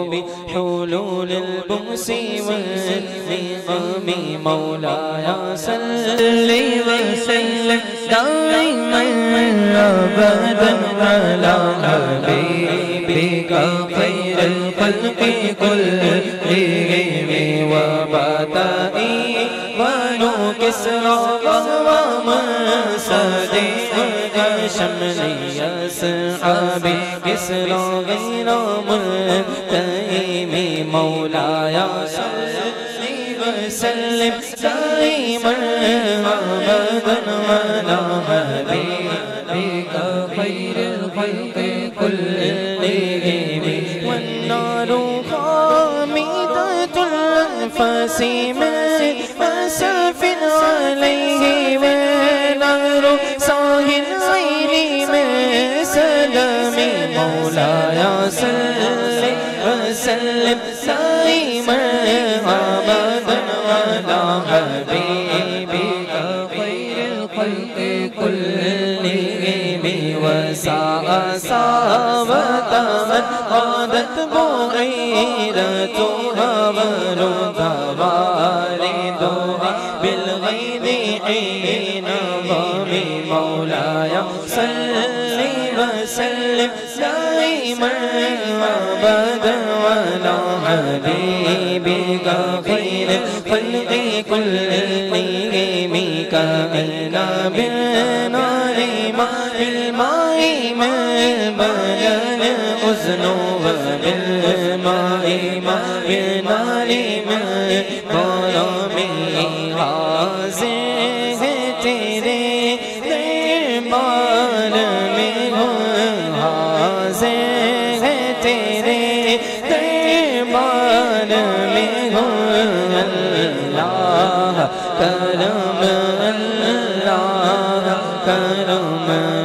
بحلول البؤس والنقم مولاي صل وسلم دائما أبدا على حبيبك خير الخلق كلهم وبدائي بنو كسرى وهو مرصدي شملي أصحابي كسرى غير منتهم مولاي صل وسلم دائما أبدا على حبيبك خير الخلق كلهم والنار خامدة الأنفاس من أسف عليه ونار صاهي العين من سلام مولاي صل وسلم دائما أبدا على حبيبك خير الخلق كلهم وساء صابت من قادت بغيرتها وردها والدها بالغيظ حين ضمي مولاي صل وسلم دائما أبدا على حبيبك خير الخلق كلهم كأن بالنار بالماء من بلل الحزن وبالماء بالنار من ظلمه حاضر تیرے دربار میں ہوں حاضر تیرے دربار میں ہوں اللہ کرم اللہ کرم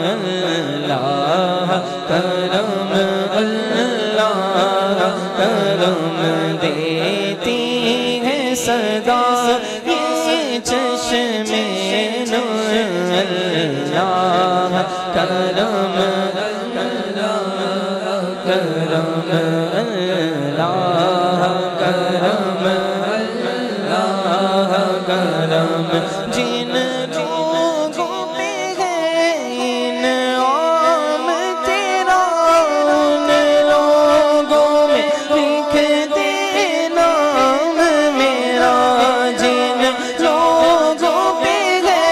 اللہ کرم اللہ کرم دیتی ہے صدا یہ چشم نور اللہ کرم اللہ کرم اللہ کرم اللہ کرم جن لوگوں پہ ہے انعام تیرا ان لوگوں میں لکھ دے نام میرا جن لوگوں پہ ہے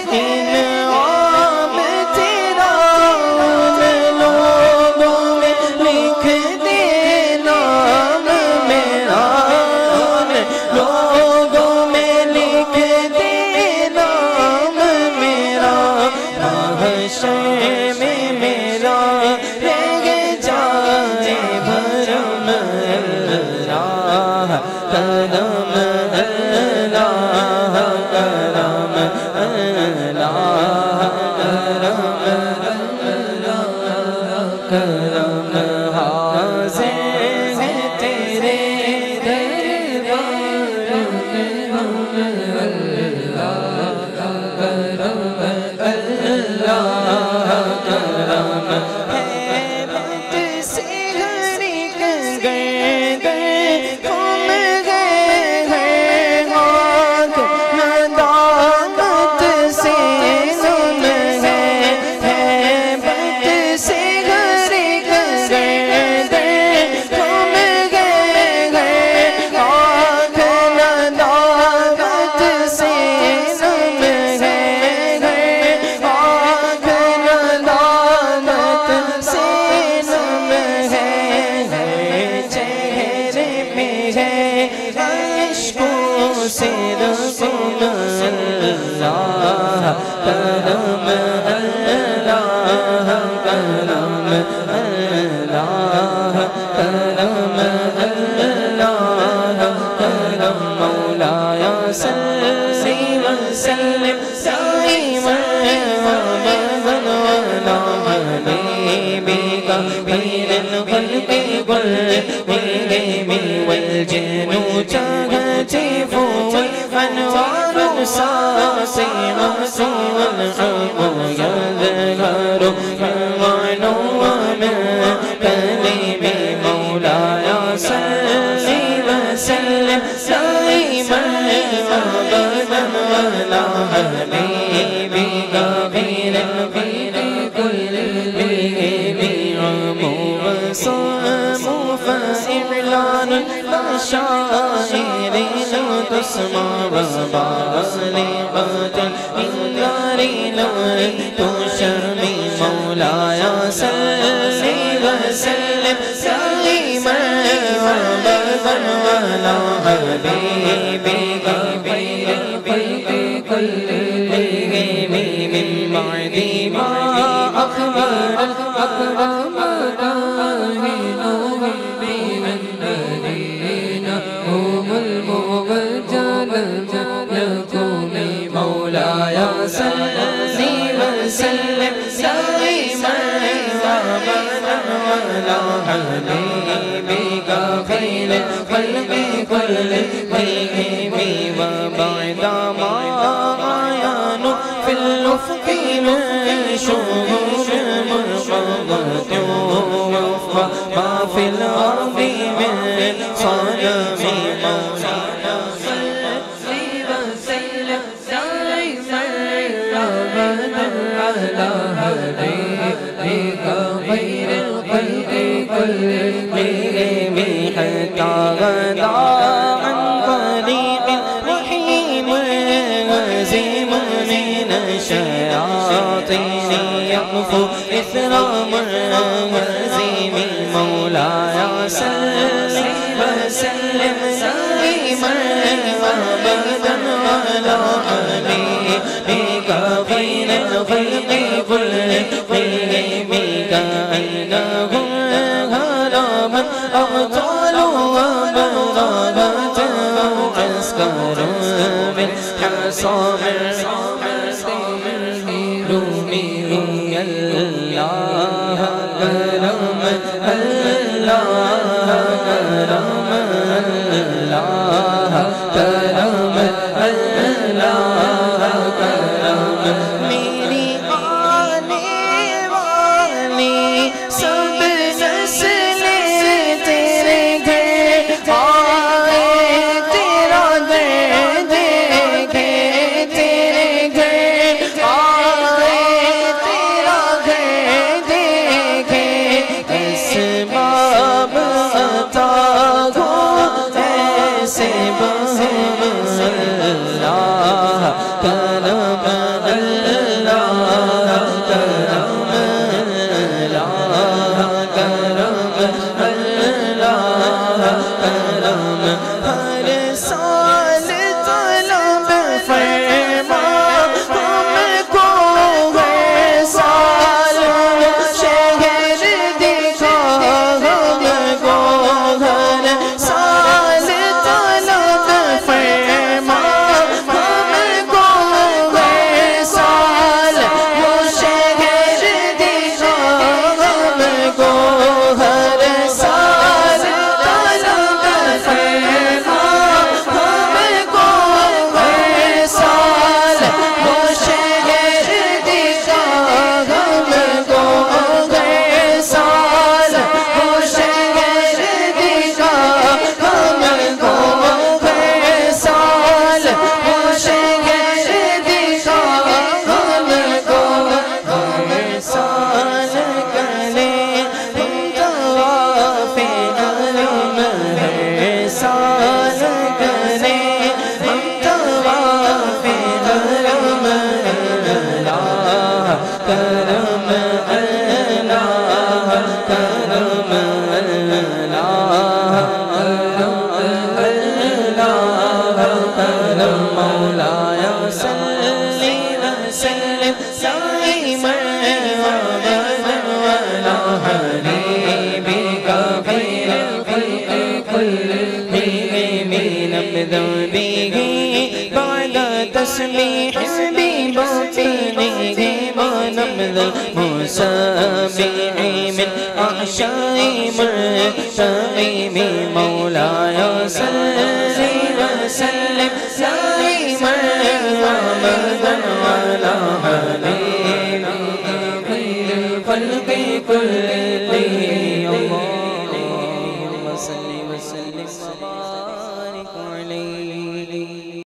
انعام تیرا ان لوگوں میں لکھ دے نام میرا ان لوگوں میں لکھ دے نام میرا محشر میں میرا رہ جائے بھرم اللہ کرم اللہ کرم اللہ کرم اللہ کرم حاضر ہے تیرے دربار میں ہم اللہ کرم اللہ کرم حیرت سے ہر ایک گردن کھم گئے ہیں خاک ندامت سے نم ہے حیرت سے ہر ایک گردن کھم گئے ہیں خاک ندامت سے نم ہے خاک ندامت سے نم ہے چہرے پہ ہے عشقوں سے رسم اللہ کرم اللہ کرم اللہ کرم اللہ کرم مولاي صل وسلم دائما أبدا على حبيبك خير الخلق كلهم والجن تهتف والأنوار ساطعة والحق يظهر من عنو ومن كلم مولاي صل أبدا ولا حبيبك خير الخلق كلهم عموا وصاموا فإعلان المشاعر لو تسمع وباصلقة النار لو تشمي مولاي صل وسلم دائما وأبدا على حبيبك خير الخلق كلهم من بعد ما أخبر الأكرم راهنهم بأن الذين هم المبجل لكم مولاي صل وسلم دائما وأبدا على حبيبك خير الخلق كلهم وبعد ما عيان في الأفق من شهور مرقبة وفق ما في الأرض من صنم مولانا صل وسلم دائما أبدا على حبيبك خير الخلق كلهم حتى غدا عن طريق الرحيم وزيم من الشياطين يقفو إثر مرزيم مولاي صل وسلم دائما وأبدا على حبيبك خير الخلق كلهم كأنهم هرما أبطال وبرابة عسكر من حصام رومي الله كرم الله كرم الله كرم الله كرم میری آنے والی سب نسل تیرے گھر آئے تیرا گھر دیکھے تیرے گھر آئے تیرا گھر دیکھے اسباب عطا ہو ایسے بہم اللہ کرم اللہ کرم اللہ کرم اللہ کرم ہر سال طلب فرما ہم کو ہر سال شہر دکھا ہم کو ہر سال طلب فرما ہم کو ہر سال وہ شہر دکھا ہم کو ہر سال طلب فرما ہم کو ہر سال وہ شہر دکھا ہم کو ہر سال وہ شہر دکھا ہم کو ہر سال وہ شہر دکھا ہم کو ہر سال کرے ہم طواف حرم ہر سال کرے ہم طواف حرم اللہ کرم اللہ کرم اللہ اللہ کرم مولاي صل وسلم دائما وأبدا على حبيبك خير الخلق كلهم نبذ به بعد تسبيح بباطنه ونبذ مسابح من أحشاء مرتعم مولاي صل وسلم دائما وأبدا على حبيبك خير الخلق كلهم اللهم صل وسلم وبارك عليه